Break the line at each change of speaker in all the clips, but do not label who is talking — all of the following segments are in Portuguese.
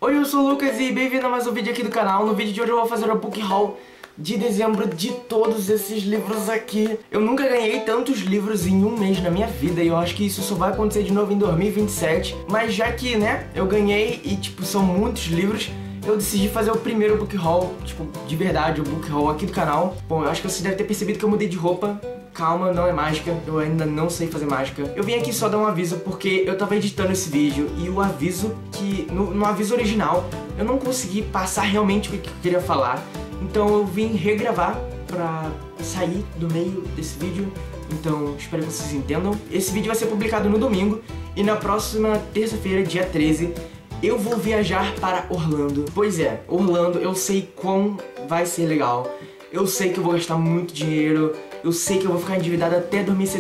Oi, eu sou o Lucas e bem-vindo a mais um vídeo aqui do canal. No vídeo de hoje eu vou fazer o book haul de dezembro de todos esses livros aqui. Eu nunca ganhei tantos livros em um mês na minha vida e eu acho que isso só vai acontecer de novo em 2027. Mas já que, né, eu ganhei e, tipo, são muitos livros, eu decidi fazer o primeiro book haul, tipo, de verdade, o book haul aqui do canal. Bom, eu acho que você deve ter percebido que eu mudei de roupa. Calma, não é mágica, eu ainda não sei fazer mágica. Eu vim aqui só dar um aviso porque eu tava editando esse vídeo e o aviso que... No aviso original, eu não consegui passar realmente o que eu queria falar. Então eu vim regravar pra sair do meio desse vídeo. Então espero que vocês entendam. Esse vídeo vai ser publicado no domingo e na próxima terça-feira, dia 13, eu vou viajar para Orlando. Pois é, Orlando, eu sei quão vai ser legal. Eu sei que eu vou gastar muito dinheiro. Eu sei que eu vou ficar endividado até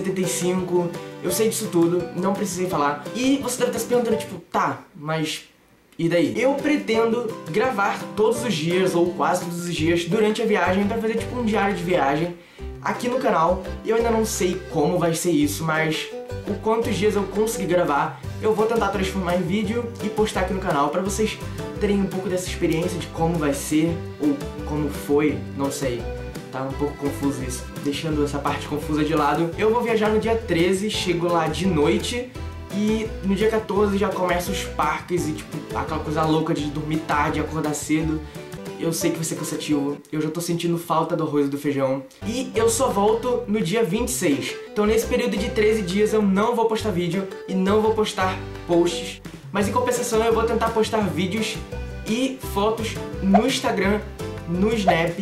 2075. Eu sei disso tudo, não precisei falar. E você deve estar se perguntando, tipo, tá, mas e daí? Eu pretendo gravar todos os dias, ou quase todos os dias, durante a viagem, pra fazer tipo um diário de viagem aqui no canal. Eu ainda não sei como vai ser isso, mas o quantos dias eu conseguir gravar, eu vou tentar transformar em vídeo e postar aqui no canal pra vocês terem um pouco dessa experiência de como vai ser, ou como foi, não sei. Tá um pouco confuso isso. Deixando essa parte confusa de lado, eu vou viajar no dia 13, chego lá de noite e no dia 14 já começa os parques e tipo, aquela coisa louca de dormir tarde e acordar cedo. Eu sei que vai ser cansativo, eu já tô sentindo falta do arroz e do feijão. E eu só volto no dia 26. Então nesse período de 13 dias eu não vou postar vídeo e não vou postar posts. Mas em compensação eu vou tentar postar vídeos e fotos no Instagram, no Snap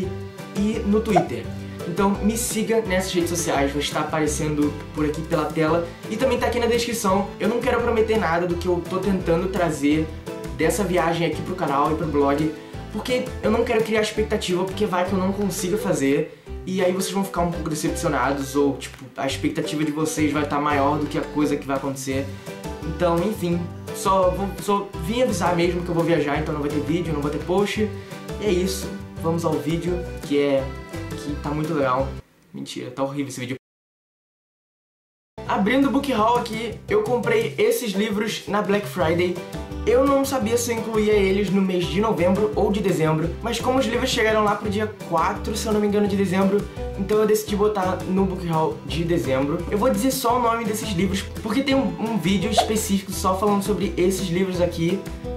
e no Twitter. Então me siga nessas redes sociais, vai estar aparecendo por aqui pela tela e também tá aqui na descrição. Eu não quero prometer nada do que eu tô tentando trazer dessa viagem aqui pro canal e pro blog, porque eu não quero criar expectativa, porque vai que eu não consiga fazer e aí vocês vão ficar um pouco decepcionados, ou tipo, a expectativa de vocês vai estar maior do que a coisa que vai acontecer. Então, enfim, só vim avisar mesmo que eu vou viajar, então não vai ter vídeo, não vai ter post. E é isso. Vamos ao vídeo, que tá muito legal. Mentira, tá horrível esse vídeo. Abrindo o book haul aqui, eu comprei esses livros na Black Friday. Eu não sabia se eu incluía eles no mês de novembro ou de dezembro, mas como os livros chegaram lá pro dia 4, se eu não me engano, de dezembro, então eu decidi botar no book haul de dezembro. Eu vou dizer só o nome desses livros, porque tem um vídeo específico só falando sobre esses livros aqui.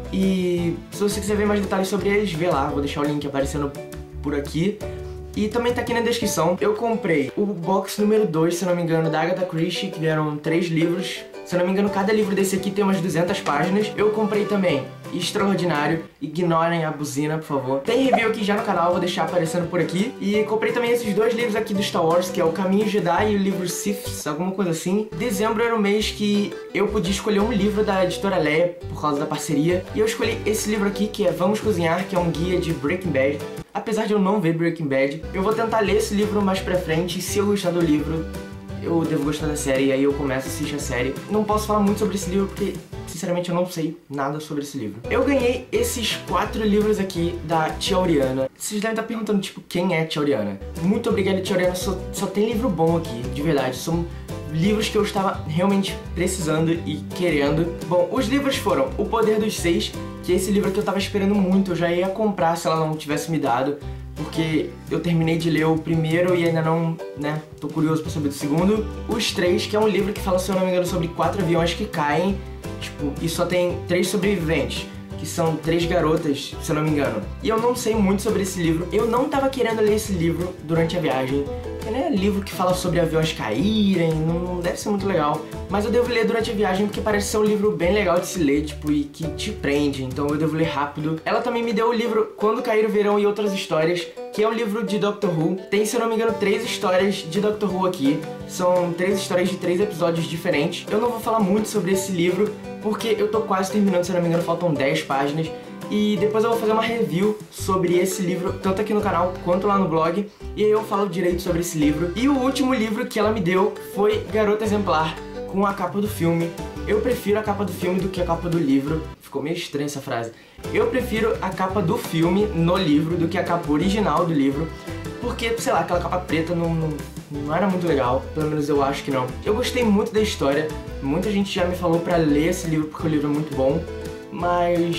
E se você quiser ver mais detalhes sobre eles, vê lá, vou deixar o link aparecendo por aqui. E também tá aqui na descrição. Eu comprei o box número 2, se eu não me engano, da Agatha Christie, que vieram 3 livros. Se eu não me engano, cada livro desse aqui tem umas 200 páginas. Eu comprei também Extraordinário, ignorem a buzina, por favor. Tem review aqui já no canal, vou deixar aparecendo por aqui. E comprei também esses 2 livros aqui do Star Wars, que é o Caminho Jedi e o livro Sith, alguma coisa assim. Dezembro era o mês que eu podia escolher um livro da editora Leia, por causa da parceria. E eu escolhi esse livro aqui, que é Vamos Cozinhar, que é um guia de Breaking Bad. Apesar de eu não ver Breaking Bad, eu vou tentar ler esse livro mais pra frente, e se eu gostar do livro, eu devo gostar da série, e aí eu começo a assistir a série. Não posso falar muito sobre esse livro, porque, sinceramente, eu não sei nada sobre esse livro. Eu ganhei esses 4 livros aqui da Tia Oriana. Vocês devem estar perguntando, tipo, quem é a Tia Oriana? Muito obrigado, Tia Oriana, só tem livro bom aqui, de verdade. São livros que eu estava realmente precisando e querendo. Bom, os livros foram O Poder dos Seis, que é esse livro que eu tava esperando muito, eu já ia comprar se ela não tivesse me dado, porque eu terminei de ler o primeiro e ainda não, né, tô curioso pra saber do segundo. Os Três, que é um livro que fala, se eu não me engano, sobre 4 aviões que caem, tipo, e só tem 3 sobreviventes, que são 3 garotas, se eu não me engano. E eu não sei muito sobre esse livro, eu não tava querendo ler esse livro durante a viagem, porque, né, livro que fala sobre aviões caírem, não deve ser muito legal. Mas eu devo ler durante a viagem porque parece ser um livro bem legal de se ler, tipo, e que te prende, então eu devo ler rápido. Ela também me deu o livro Quando Cair o Verão e Outras Histórias, que é um livro de Doctor Who. Tem, se eu não me engano, 3 histórias de Doctor Who aqui. São 3 histórias de 3 episódios diferentes. Eu não vou falar muito sobre esse livro, porque eu tô quase terminando, se eu não me engano, faltam 10 páginas. E depois eu vou fazer uma review sobre esse livro, tanto aqui no canal quanto lá no blog. E aí eu falo direito sobre esse livro. E o último livro que ela me deu foi Garota Exemplar, com a capa do filme. Eu prefiro a capa do filme do que a capa do livro. Ficou meio estranha essa frase. Eu prefiro a capa do filme no livro do que a capa original do livro, porque, sei lá, aquela capa preta não era muito legal, pelo menos eu acho que não. Eu gostei muito da história, muita gente já me falou pra ler esse livro porque o livro é muito bom, mas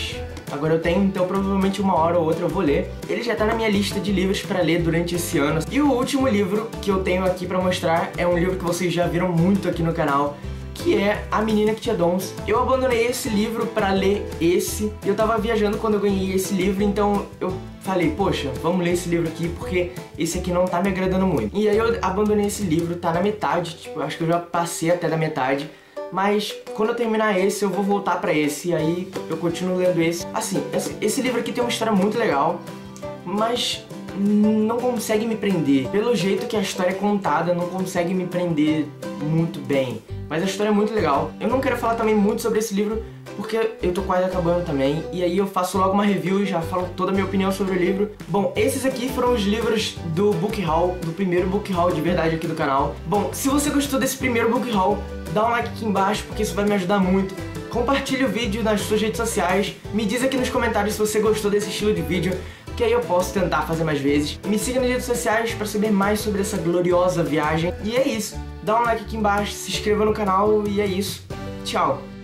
agora eu tenho, então provavelmente uma hora ou outra eu vou ler. Ele já tá na minha lista de livros pra ler durante esse ano. E o último livro que eu tenho aqui pra mostrar é um livro que vocês já viram muito aqui no canal, que é A Menina que Tinha Dons. Eu abandonei esse livro pra ler esse. Eu tava viajando quando eu ganhei esse livro, então eu falei, poxa, vamos ler esse livro aqui porque esse aqui não tá me agradando muito. E aí eu abandonei esse livro, tá na metade, tipo, acho que eu já passei até da metade. Mas quando eu terminar esse, eu vou voltar pra esse, e aí eu continuo lendo esse. Assim, esse livro aqui tem uma história muito legal, mas não consegue me prender. Pelo jeito que a história é contada, não consegue me prender muito bem. Mas a história é muito legal. Eu não quero falar também muito sobre esse livro, porque eu tô quase acabando também. E aí eu faço logo uma review e já falo toda a minha opinião sobre o livro. Bom, esses aqui foram os livros do book haul, do primeiro book haul de verdade aqui do canal. Bom, se você gostou desse primeiro book haul, dá um like aqui embaixo, porque isso vai me ajudar muito. Compartilhe o vídeo nas suas redes sociais. Me diz aqui nos comentários se você gostou desse estilo de vídeo, que aí eu posso tentar fazer mais vezes. Me siga nas redes sociais para saber mais sobre essa gloriosa viagem. E é isso. Dá um like aqui embaixo, se inscreva no canal e é isso. Tchau!